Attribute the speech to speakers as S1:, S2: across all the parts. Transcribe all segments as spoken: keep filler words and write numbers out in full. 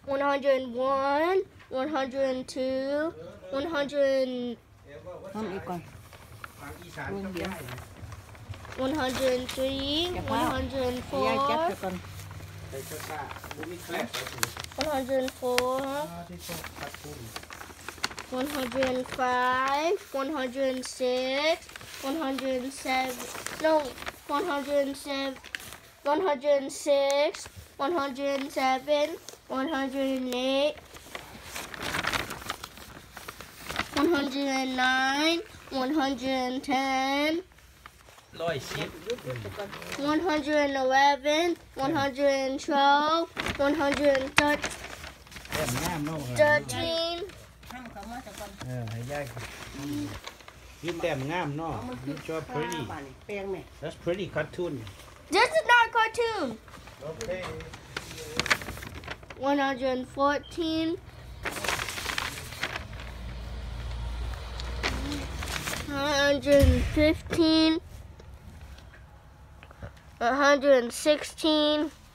S1: one hundred one, one hundred two, one hundred
S2: ทำอีกก่อน
S1: one hundred three, one hundred
S2: ยายจับ
S1: four,
S2: ไปก่อน
S1: one hundred four, one hundred five, one hundred six, one hundred seven, no, one hundred seven, one hundred six, one hundred seven, one hundred eight, one hundred nine, one hundred ten,
S3: ร้อยสิบ
S1: one hundred eleven, one hundred twelve, one hundred
S3: แต้มงามเนาะ
S1: thirteen,
S2: ห้ามเขามาแต่ก่อน
S3: เออให้ยายยิ้มแต้มงามเนาะยิ้มชอบ pretty
S2: บ้านนี่แปลงแม่
S3: that's pretty cartoon
S1: this is not cartoon,
S3: okay
S1: one hundred fourteen, one hundred fifteen, one hundred sixteen,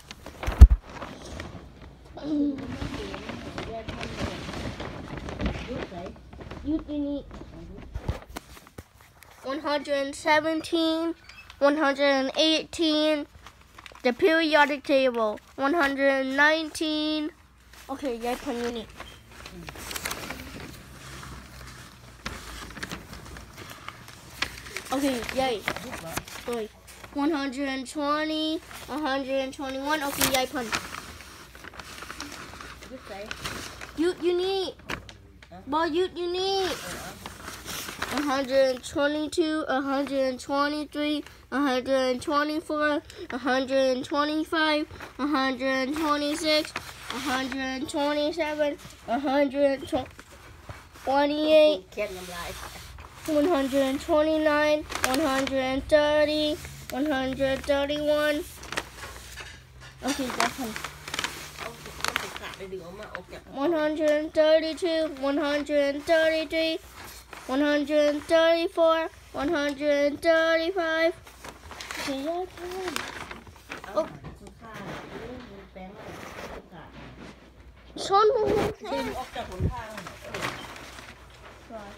S1: you need one hundred seventeen, one hundred eighteen, the periodic table, one hundred nineteen. Okay, yay, Panini. Okay, yay. Wait. one hundred twenty, one hundred twenty-one. Okay, yay, Pan.
S2: ยึดใส่
S1: You, you need. Boy, you, you need. one hundred twenty-two, one hundred twenty-three, one hundred twenty-four, one hundred twenty-five, one hundred twenty-six, one hundred twenty-seven, one hundred twenty-eight,
S2: เขียนน้ำลาย
S1: one hundred twenty-nine, one hundred thirty, one hundred thirty-one. Okay, that's one.
S2: เอามันติดขาดเลยดึงออกมาออกจาก
S1: one hundred thirty-two, one hundred thirty-three, one hundred thirty-four, one hundred thirty-five. Okay, yeah, come
S2: เอาสุขาแปลงอะไรสุขา
S1: on. Son,
S2: ดึงออกจากหนทาง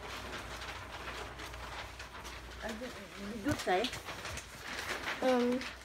S2: อันยึดใส่
S1: um,